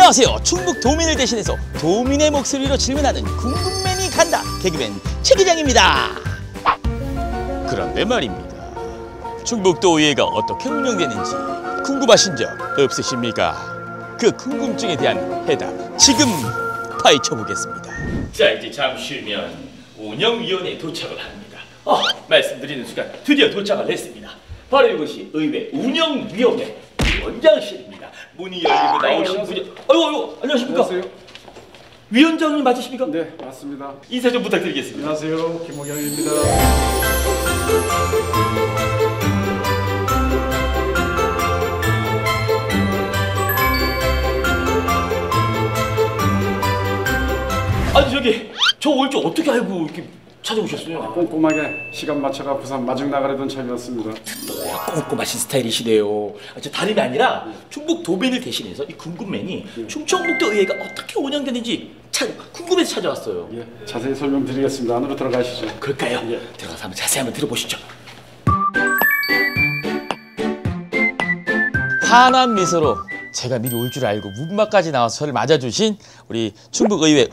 안녕하세요. 충북 도민을 대신해서 도민의 목소리로 질문하는 궁금맨이 간다. 개그맨 최 기장입니다. 그런데 말입니다. 충북도의회가 어떻게 운영되는지 궁금하신 적 없으십니까? 그 궁금증에 대한 해답 지금 파헤쳐보겠습니다. 자, 이제 잠시 후면 운영위원회에 도착을 합니다. 말씀드리는 순간 드디어 도착을 했습니다. 바로 이것이 의회 운영위원회 위원장실입니다. 문이 열리고 나오신 분이 아이고 안녕하십니까? 안녕하세요. 위원장님 맞으십니까? 네, 맞습니다. 인사 좀 부탁드리겠습니다. 안녕하세요. 김호경입니다. 아니 저기 저 올 줄 어떻게 알고 이렇게 찾아오셨어요? 꼼꼼하게 시간 맞춰가 부산 마중 나가려던 참이었습니다. 꼼꼼하신 스타일이시네요. 저 다름이 아니라 충북 도민을 대신해서 이 궁금맨이 충청북도 의회가 어떻게 운영되는지 궁금해서 찾아왔어요. 예, 자세히 설명드리겠습니다. 안으로 들어가시죠. 그럴까요? 예. 들어가서 한번 자세히 한번 들어보시죠. 환한 미소로 제가 미리 올 줄 알고 문밖까지 나와서 저를 맞아주신 우리 충북의회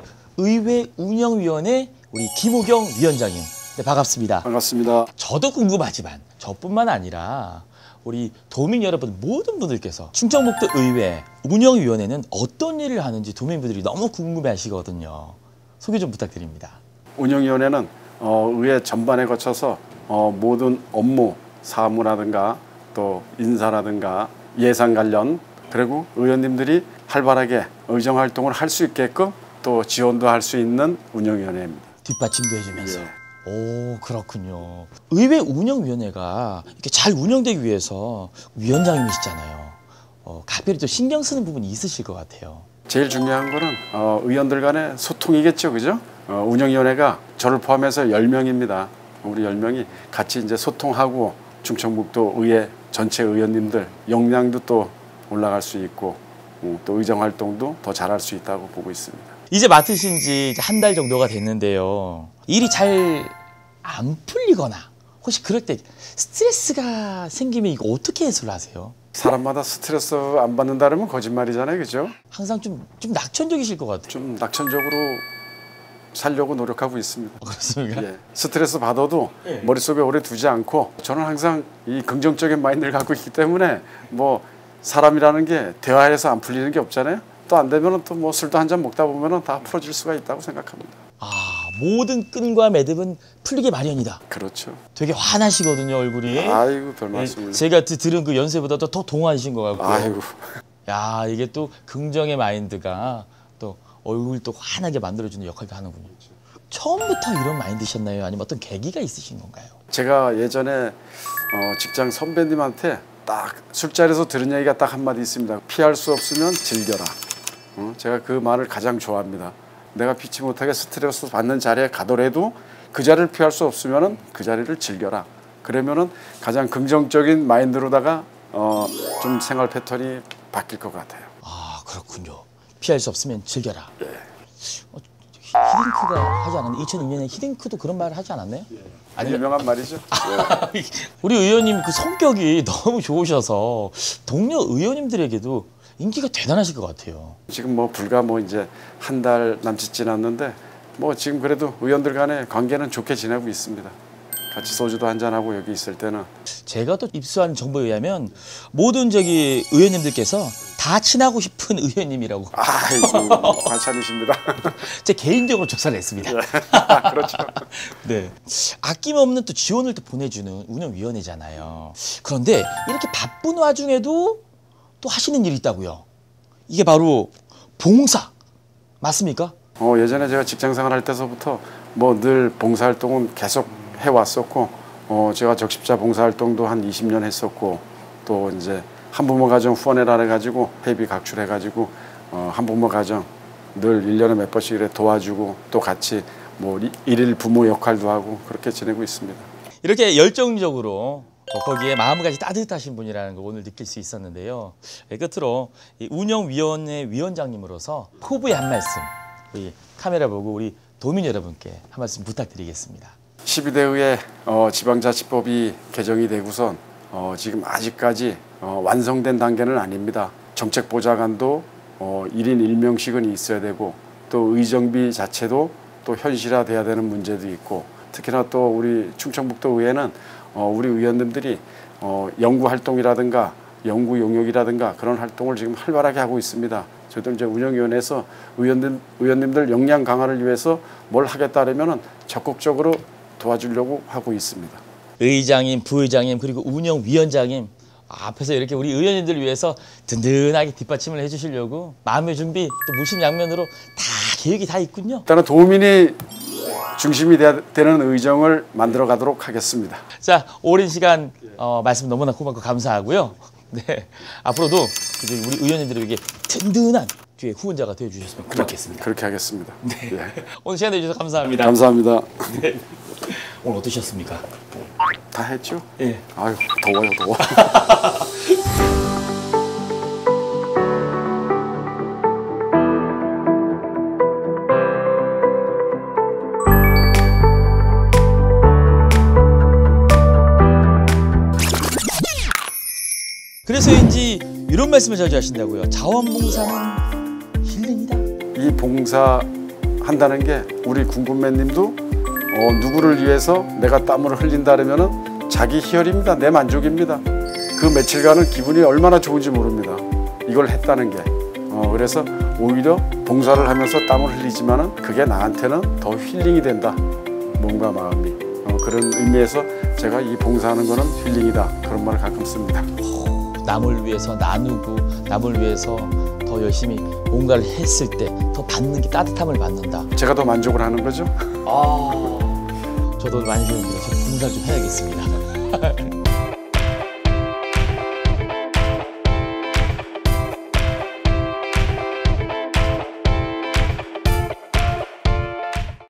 운영위원회 우리 김호경 위원장님. 네, 반갑습니다. 반갑습니다. 저도 궁금하지만 저뿐만 아니라 우리 도민 여러분 모든 분들께서 충청북도 의회 운영위원회는 어떤 일을 하는지 도민분들이 너무 궁금해하시거든요. 소개 좀 부탁드립니다. 운영위원회는 의회 전반에 거쳐서 모든 업무, 사무라든가 또 인사라든가 예산 관련 그리고 의원님들이 활발하게 의정활동을 할 수 있게끔 또 지원도 할 수 있는 운영위원회입니다. 뒷받침도 해주면서. 예. 오, 그렇군요. 의회 운영위원회가 이렇게 잘 운영되기 위해서 위원장님이시잖아요. 각별히 또 신경 쓰는 부분이 있으실 것 같아요. 제일 중요한 거는 의원들 간의 소통이겠죠, 그죠? 운영위원회가 저를 포함해서 10명입니다. 우리 10명이 같이 이제 소통하고 충청북도 의회 전체 의원님들 역량도 또 올라갈 수 있고 또 의정활동도 더 잘할 수 있다고 보고 있습니다. 이제 맡으신 지 한 달 정도가 됐는데요. 일이 잘 안 풀리거나 혹시 그럴 때 스트레스가 생기면 이거 어떻게 해소를 하세요? 사람마다 스트레스 안 받는다 그러면 거짓말이잖아요, 그죠? 항상 좀 낙천적이실 것 같아요. 좀 낙천적으로 살려고 노력하고 있습니다. 그렇습니까? 예. 스트레스 받아도 머릿속에 오래 두지 않고 저는 항상 이 긍정적인 마인드를 갖고 있기 때문에 뭐 사람이라는 게 대화해서 안 풀리는 게 없잖아요. 또 안 되면 또 뭐 술도 한잔 먹다 보면 다 풀어질 수가 있다고 생각합니다. 모든 끈과 매듭은 풀리게 마련이다. 그렇죠. 되게 화나시거든요, 얼굴이. 아이고, 별 말씀을. 제가 들은 그 연세보다 더 동안이신 것 같고. 아이고. 야, 이게 또 긍정의 마인드가 또 얼굴 또 환하게 만들어주는 역할도 하는군요. 처음부터 이런 마인드셨나요? 아니면 어떤 계기가 있으신 건가요? 제가 예전에 직장 선배님한테 딱 술자리에서 들은 얘기가 딱 한마디 있습니다. 피할 수 없으면 즐겨라. 제가 그 말을 가장 좋아합니다. 내가 피치 못하게 스트레스 받는 자리에 가더라도 그 자리를 피할 수 없으면 그 자리를 즐겨라. 그러면은 가장 긍정적인 마인드로다가 좀 생활 패턴이 바뀔 것 같아요. 그렇군요. 피할 수 없으면 즐겨라. 네. 히딩크가 하지 않았나요? 2002년에 히딩크도 그런 말을 하지 않았나요? 아니, 유명한 말이죠. 네. 우리 의원님 그 성격이 너무 좋으셔서 동료 의원님들에게도 인기가 대단하실 것 같아요. 지금 뭐 불과 뭐 이제 한 달 남짓 지났는데 뭐 지금 그래도 의원들 간의 관계는 좋게 지내고 있습니다. 같이 소주도 한잔하고 여기 있을 때는. 제가 또 입수한 정보에 의하면 모든 저기 의원님들께서 다 친하고 싶은 의원님이라고. 아이고, 관찰이십니다. 제 개인적으로 조사를 했습니다. 그렇죠. 네. 아낌없는 또 지원을 또 보내주는 운영위원회잖아요. 그런데 이렇게 바쁜 와중에도 또 하시는 일이 있다고요. 이게 바로 봉사. 맞습니까? 예전에 제가 직장생활 할 때서부터 뭐 늘 봉사활동은 계속 해왔었고 제가 적십자 봉사활동도 한 20년 했었고 또 이제 한부모 가정 후원회라 해가지고 회비 각출해가지고 한부모 가정 늘 1년에 몇 번씩 이래 도와주고 또 같이 뭐 일일 부모 역할도 하고 그렇게 지내고 있습니다. 이렇게 열정적으로 거기에 마음까지 따뜻하신 분이라는 걸 오늘 느낄 수 있었는데요. 끝으로 이 운영위원회 위원장님으로서 포부의 한 말씀 우리 카메라 보고 우리 도민 여러분께 한 말씀 부탁드리겠습니다. 12대 의회 지방자치법이 개정이 되고선 지금 아직까지 완성된 단계는 아닙니다. 정책보좌관도 1인 1명씩은 있어야 되고 또 의정비 자체도 또 현실화돼야 되는 문제도 있고 특히나 또 우리 충청북도 의회는 우리 의원님들이 연구 활동이라든가 연구 용역이라든가 그런 활동을 지금 활발하게 하고 있습니다. 저희들 이제 운영위원회에서 의원님들 역량 강화를 위해서 뭘 하겠다 하면은 적극적으로 도와주려고 하고 있습니다. 의장님, 부의장님 그리고 운영위원장님 앞에서 이렇게 우리 의원님들 위해서 든든하게 뒷받침을 해주시려고 마음의 준비 또 무심양면으로 다 계획이 다 있군요. 일단은 도민이 중심이 되는 의정을 만들어 가도록 하겠습니다. 자, 오랜 시간 말씀 너무나 고맙고 감사하고요. 네, 앞으로도 이제 우리 의원님들에게 든든한 뒤에 후원자가 되어주셨으면 고맙겠습니다. 그렇게 하겠습니다. 네. 예. 오늘 시간 내주셔서 감사합니다. 감사합니다. 네. 오늘 어떠셨습니까? 다 했죠? 예. 아유, 더워요, 더워. 그래서인지 이런 말씀을 자주 하신다고요. 자원봉사는 힐링이다. 이 봉사 한다는 게 우리 군군맨님도 누구를 위해서 내가 땀을 흘린다 그러면은 자기 희열입니다. 내 만족입니다. 그 며칠간은 기분이 얼마나 좋은지 모릅니다. 이걸 했다는 게. 그래서 오히려 봉사를 하면서 땀을 흘리지만은 그게 나한테는 더 힐링이 된다. 몸과 마음이. 그런 의미에서 제가 이 봉사하는 거는 힐링이다. 그런 말을 가끔 씁니다. 남을 위해서 나누고 남을 위해서 더 열심히 뭔가를 했을 때 더 받는 게 따뜻함을 받는다. 제가 더 만족을 하는 거죠. 저도 많이 배웁니다. 저 봉사 좀 해야겠습니다.